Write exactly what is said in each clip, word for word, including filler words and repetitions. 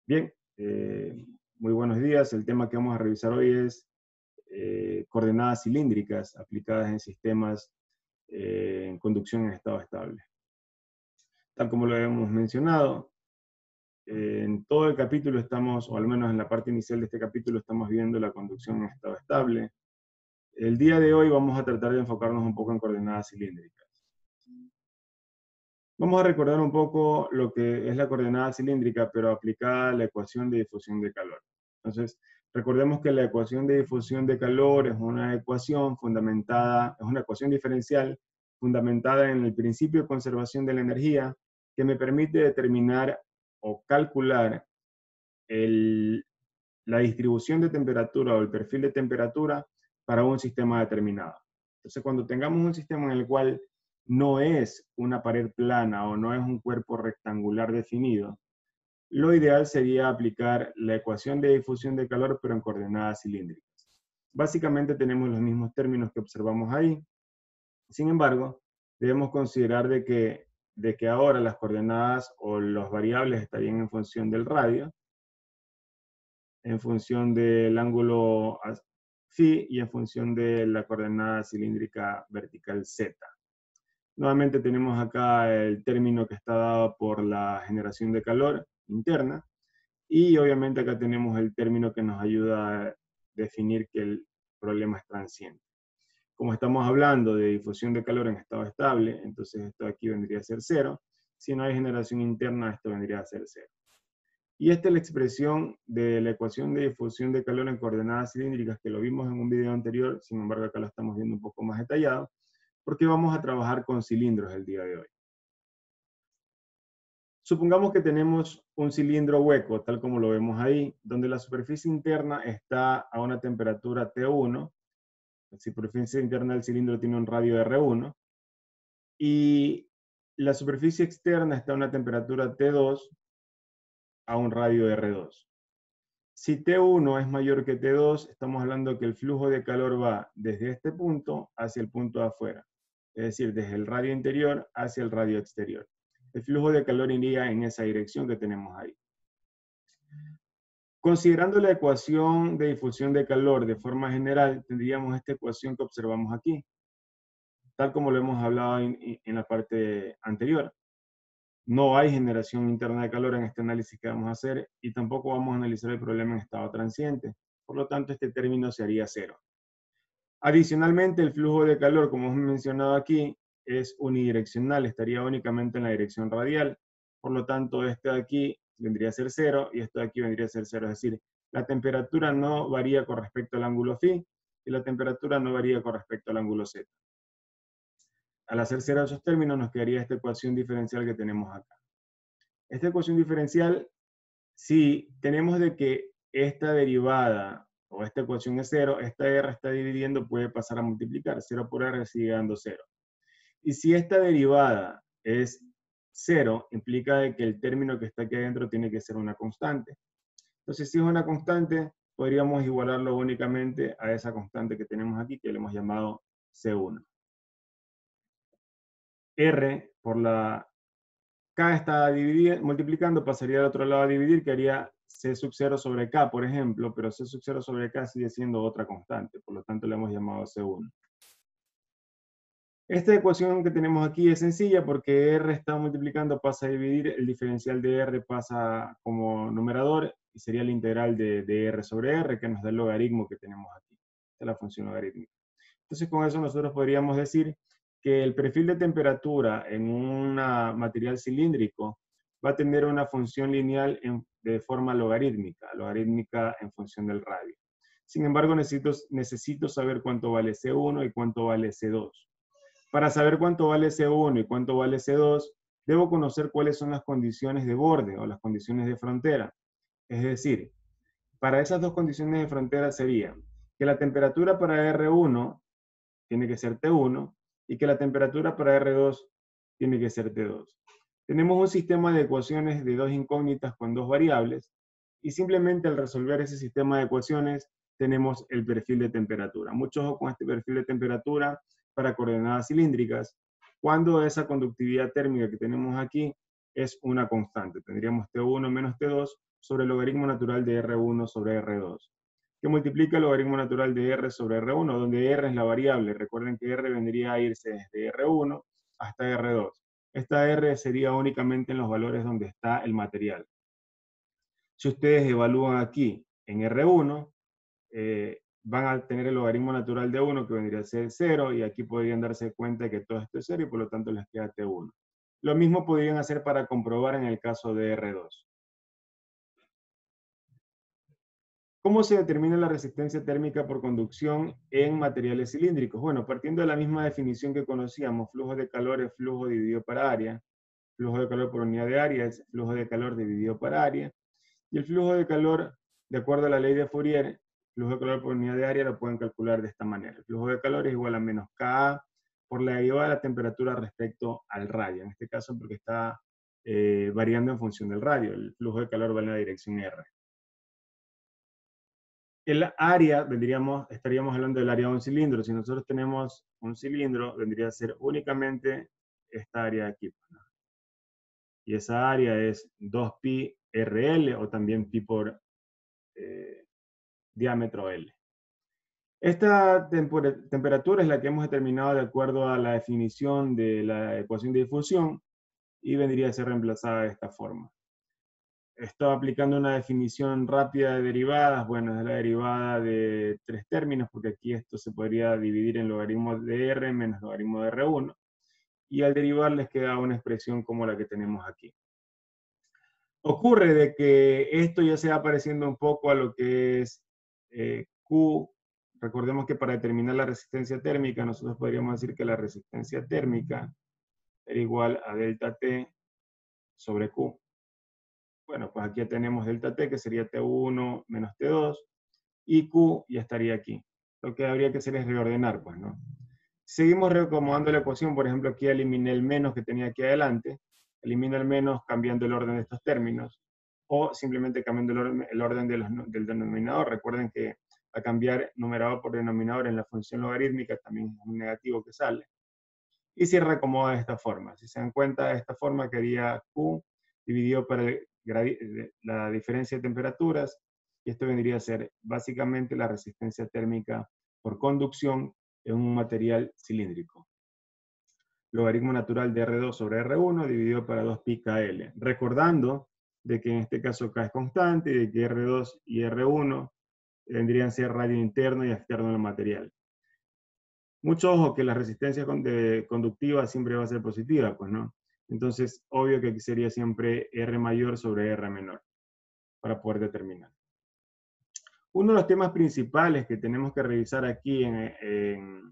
Bien, eh, muy buenos días. El tema que vamos a revisar hoy es eh, coordenadas cilíndricas aplicadas en sistemas eh, en conducción en estado estable. Tal como lo habíamos mencionado, eh, en todo el capítulo estamos, o al menos en la parte inicial de este capítulo, estamos viendo la conducción en estado estable. El día de hoy vamos a tratar de enfocarnos un poco en coordenadas cilíndricas. Vamos a recordar un poco lo que es la coordenada cilíndrica, pero aplicada a la ecuación de difusión de calor. Entonces, recordemos que la ecuación de difusión de calor es una ecuación fundamentada, es una ecuación diferencial fundamentada en el principio de conservación de la energía que me permite determinar o calcular el, la distribución de temperatura o el perfil de temperatura para un sistema determinado. Entonces, cuando tengamos un sistema en el cual no es una pared plana o no es un cuerpo rectangular definido, lo ideal sería aplicar la ecuación de difusión de calor, pero en coordenadas cilíndricas. Básicamente tenemos los mismos términos que observamos ahí. Sin embargo, debemos considerar de que, de que ahora las coordenadas o los variables estarían en función del radio, en función del ángulo phi y en función de la coordenada cilíndrica vertical z. Nuevamente tenemos acá el término que está dado por la generación de calor interna y obviamente acá tenemos el término que nos ayuda a definir que el problema es transiente. Como estamos hablando de difusión de calor en estado estable, entonces esto aquí vendría a ser cero. Si no hay generación interna, esto vendría a ser cero. Y esta es la expresión de la ecuación de difusión de calor en coordenadas cilíndricas que lo vimos en un video anterior, sin embargo acá lo estamos viendo un poco más detallado, porque vamos a trabajar con cilindros el día de hoy. Supongamos que tenemos un cilindro hueco, tal como lo vemos ahí, donde la superficie interna está a una temperatura T uno, la superficie interna del cilindro tiene un radio R uno, y la superficie externa está a una temperatura T dos, a un radio R dos. Si T uno es mayor que T dos, estamos hablando que el flujo de calor va desde este punto hacia el punto de afuera, es decir, desde el radio interior hacia el radio exterior. El flujo de calor iría en esa dirección que tenemos ahí. Considerando la ecuación de difusión de calor de forma general, tendríamos esta ecuación que observamos aquí, tal como lo hemos hablado en, en la parte anterior. No hay generación interna de calor en este análisis que vamos a hacer y tampoco vamos a analizar el problema en estado transiente. Por lo tanto, este término sería cero. Adicionalmente, el flujo de calor, como hemos mencionado aquí, es unidireccional, estaría únicamente en la dirección radial. Por lo tanto, este de aquí vendría a ser cero y esto de aquí vendría a ser cero. Es decir, la temperatura no varía con respecto al ángulo phi y la temperatura no varía con respecto al ángulo z. Al hacer cero esos términos, nos quedaría esta ecuación diferencial que tenemos acá. Esta ecuación diferencial, si tenemos de que esta derivada o esta ecuación es cero, esta R está dividiendo, puede pasar a multiplicar. cero por R sigue dando cero. Y si esta derivada es cero, implica de que el término que está aquí adentro tiene que ser una constante. Entonces, si es una constante, podríamos igualarlo únicamente a esa constante que tenemos aquí, que le hemos llamado C uno. R por la K está dividiendo, multiplicando, pasaría al otro lado a dividir, que haría C sub cero sobre K, por ejemplo, pero C sub cero sobre K sigue siendo otra constante, por lo tanto le hemos llamado C uno. Esta ecuación que tenemos aquí es sencilla porque R está multiplicando, pasa a dividir, el diferencial de R pasa como numerador y sería la integral de, de R sobre R, que nos da el logaritmo que tenemos aquí. Esta es la función logarítmica. Entonces con eso nosotros podríamos decir que el perfil de temperatura en un material cilíndrico va a tener una función lineal en, de forma logarítmica, logarítmica en función del radio. Sin embargo, necesito, necesito saber cuánto vale C uno y cuánto vale C dos. Para saber cuánto vale C uno y cuánto vale C dos, debo conocer cuáles son las condiciones de borde o las condiciones de frontera. Es decir, para esas dos condiciones de frontera sería que la temperatura para R uno tiene que ser T uno y que la temperatura para R dos tiene que ser T dos. Tenemos un sistema de ecuaciones de dos incógnitas con dos variables y simplemente al resolver ese sistema de ecuaciones tenemos el perfil de temperatura. Mucho ojo con este perfil de temperatura para coordenadas cilíndricas, cuando esa conductividad térmica que tenemos aquí es una constante. Tendríamos T uno menos T dos sobre el logaritmo natural de R uno sobre R dos, que multiplica el logaritmo natural de R sobre R uno, donde R es la variable. Recuerden que R vendría a irse desde R uno hasta R dos. Esta R sería únicamente en los valores donde está el material. Si ustedes evalúan aquí en R uno, eh, van a tener el logaritmo natural de uno, que vendría a ser cero, y aquí podrían darse cuenta de que todo esto es cero, y por lo tanto les queda T uno. Lo mismo podrían hacer para comprobar en el caso de R dos. ¿Cómo se determina la resistencia térmica por conducción en materiales cilíndricos? Bueno, partiendo de la misma definición que conocíamos, flujo de calor es flujo dividido para área, flujo de calor por unidad de área es flujo de calor dividido para área, y el flujo de calor, de acuerdo a la ley de Fourier, flujo de calor por unidad de área lo pueden calcular de esta manera. El flujo de calor es igual a menos Ka por la derivada de la temperatura respecto al radio, en este caso porque está eh, variando en función del radio. El flujo de calor va en la dirección R. El área, vendríamos, estaríamos hablando del área de un cilindro. Si nosotros tenemos un cilindro, vendría a ser únicamente esta área de aquí. Y esa área es dos pi R L, o también pi por eh, diámetro L. Esta temperatura es la que hemos determinado de acuerdo a la definición de la ecuación de difusión, y vendría a ser reemplazada de esta forma. Estoy aplicando una definición rápida de derivadas. Bueno, es la derivada de tres términos, porque aquí esto se podría dividir en logaritmo de R menos logaritmo de R uno. Y al derivar les queda una expresión como la que tenemos aquí. Ocurre de que esto ya se va pareciendo un poco a lo que es eh, Q. Recordemos que para determinar la resistencia térmica, nosotros podríamos decir que la resistencia térmica era igual a delta T sobre Q. Bueno, pues aquí ya tenemos delta T, que sería T uno menos T dos, y Q ya estaría aquí. Lo que habría que hacer es reordenar, pues, ¿no? Seguimos reacomodando la ecuación. Por ejemplo, aquí eliminé el menos que tenía aquí adelante. Elimino el menos cambiando el orden de estos términos, o simplemente cambiando el orden, el orden de los, del denominador. Recuerden que a cambiar numerador por denominador en la función logarítmica también es un negativo que sale. Y se reacomoda de esta forma. Si se dan cuenta, de esta forma quedaría Q dividido por el, la diferencia de temperaturas, y esto vendría a ser básicamente la resistencia térmica por conducción en un material cilíndrico. Logaritmo natural de R dos sobre R uno dividido para dos pi K L. Recordando de que en este caso K es constante, y de que R dos y R uno vendrían a ser radio interno y externo del material. Mucho ojo que la resistencia conductiva siempre va a ser positiva, pues, ¿no? Entonces, obvio que aquí sería siempre R mayor sobre R menor para poder determinar. Uno de los temas principales que tenemos que revisar aquí en, en,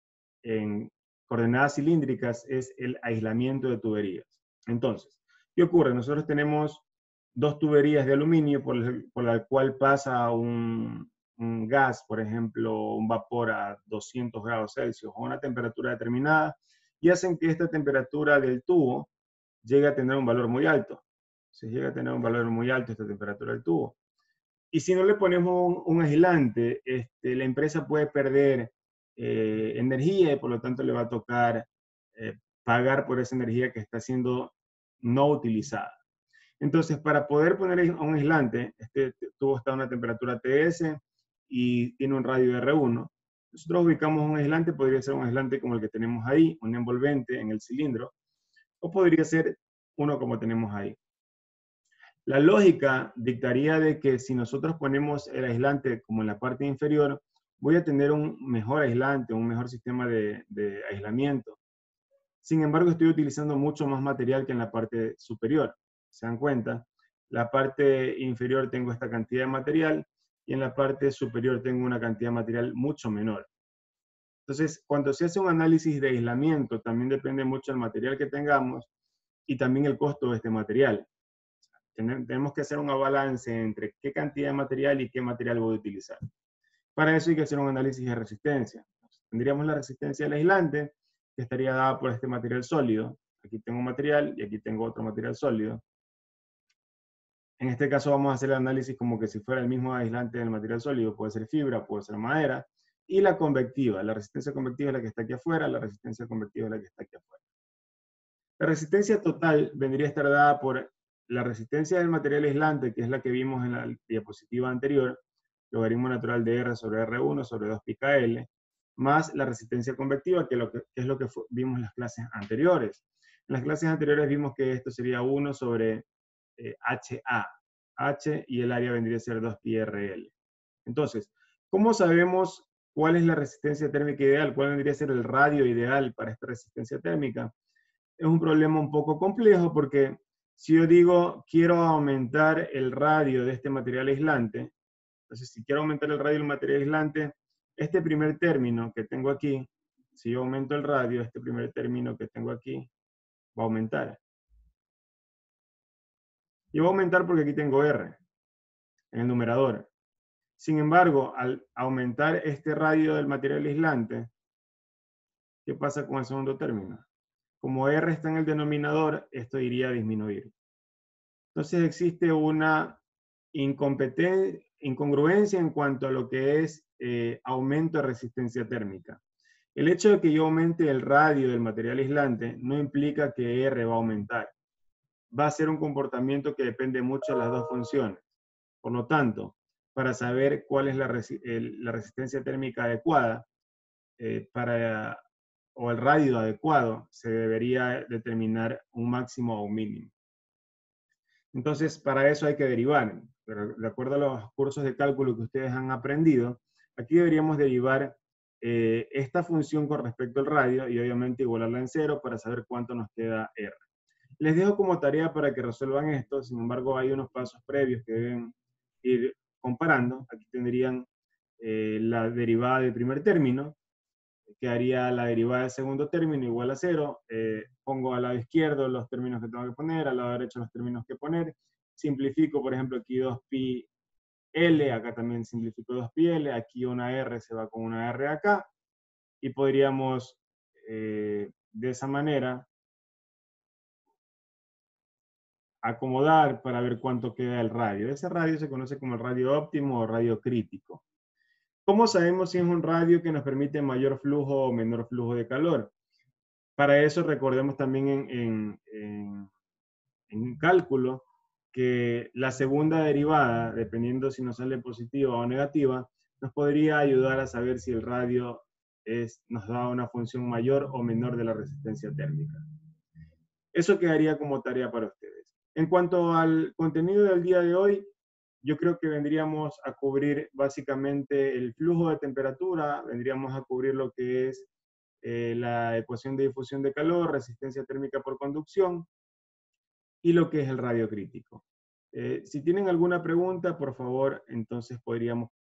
en coordenadas cilíndricas es el aislamiento de tuberías. Entonces, ¿qué ocurre? Nosotros tenemos dos tuberías de aluminio por, el, por la cual pasa un, un gas, por ejemplo, un vapor a doscientos grados Celsius o una temperatura determinada, y hacen que esta temperatura del tubo llegue a tener un valor muy alto. Se llega a tener un valor muy alto esta temperatura del tubo. Y si no le ponemos un, un aislante, este, la empresa puede perder eh, energía, y por lo tanto le va a tocar eh, pagar por esa energía que está siendo no utilizada. Entonces, para poder poner un aislante, este tubo está a una temperatura T S y tiene un radio de R uno. Nosotros ubicamos un aislante, podría ser un aislante como el que tenemos ahí, un envolvente en el cilindro, o podría ser uno como tenemos ahí. La lógica dictaría de que si nosotros ponemos el aislante como en la parte inferior, voy a tener un mejor aislante, un mejor sistema de, de aislamiento. Sin embargo, estoy utilizando mucho más material que en la parte superior. ¿Se dan cuenta? La parte inferior tengo esta cantidad de material, y en la parte superior tengo una cantidad de material mucho menor. Entonces, cuando se hace un análisis de aislamiento, también depende mucho del material que tengamos y también el costo de este material. Tenemos que hacer un balance entre qué cantidad de material y qué material voy a utilizar. Para eso hay que hacer un análisis de resistencia. Tendríamos la resistencia del aislante, que estaría dada por este material sólido. Aquí tengo un material y aquí tengo otro material sólido. En este caso vamos a hacer el análisis como que si fuera el mismo aislante del material sólido. Puede ser fibra, puede ser madera. Y la convectiva. La resistencia convectiva es la que está aquí afuera, la resistencia convectiva es la que está aquí afuera. La resistencia total vendría a estar dada por la resistencia del material aislante, que es la que vimos en la diapositiva anterior, logaritmo natural de R sobre R uno sobre dos pi K L, más la resistencia convectiva, que, lo que, que es lo que fue, vimos en las clases anteriores. En las clases anteriores vimos que esto sería uno sobre eh, H A, H y el área vendría a ser dos pi R L. Entonces, ¿cómo sabemos cuál es la resistencia térmica ideal? ¿Cuál vendría a ser el radio ideal para esta resistencia térmica? Es un problema un poco complejo porque si yo digo quiero aumentar el radio de este material aislante, entonces si quiero aumentar el radio del material aislante, este primer término que tengo aquí, si yo aumento el radio, este primer término que tengo aquí, va a aumentar. Y va a aumentar porque aquí tengo R en el numerador. Sin embargo, al aumentar este radio del material aislante, ¿qué pasa con el segundo término? Como R está en el denominador, esto iría a disminuir. Entonces existe una incongruencia en cuanto a lo que es eh, aumento de resistencia térmica. El hecho de que yo aumente el radio del material aislante no implica que R va a aumentar. Va a ser un comportamiento que depende mucho de las dos funciones. Por lo tanto, para saber cuál es la, resi el, la resistencia térmica adecuada eh, para, o el radio adecuado, se debería determinar un máximo o un mínimo. Entonces, para eso hay que derivar. Pero de acuerdo a los cursos de cálculo que ustedes han aprendido, aquí deberíamos derivar eh, esta función con respecto al radio y obviamente igualarla en cero para saber cuánto nos queda R. Les dejo como tarea para que resuelvan esto, sin embargo hay unos pasos previos que deben ir comparando. Aquí tendrían eh, la derivada del primer término, que haría la derivada del segundo término igual a cero. Eh, pongo al lado izquierdo los términos que tengo que poner, al lado derecho los términos que poner. Simplifico, por ejemplo, aquí dos pi L, acá también simplifico dos pi L, aquí una R se va con una R acá, y podríamos eh, de esa manera acomodar para ver cuánto queda el radio. Ese radio se conoce como el radio óptimo o radio crítico. ¿Cómo sabemos si es un radio que nos permite mayor flujo o menor flujo de calor? Para eso recordemos también en, en, en, en cálculo que la segunda derivada, dependiendo si nos sale positiva o negativa, nos podría ayudar a saber si el radio es, nos da una función mayor o menor de la resistencia térmica. Eso quedaría como tarea para ustedes. En cuanto al contenido del día de hoy, yo creo que vendríamos a cubrir básicamente el flujo de temperatura, vendríamos a cubrir lo que es eh, la ecuación de difusión de calor, resistencia térmica por conducción y lo que es el radio crítico. Eh, si tienen alguna pregunta, por favor, entonces podríamos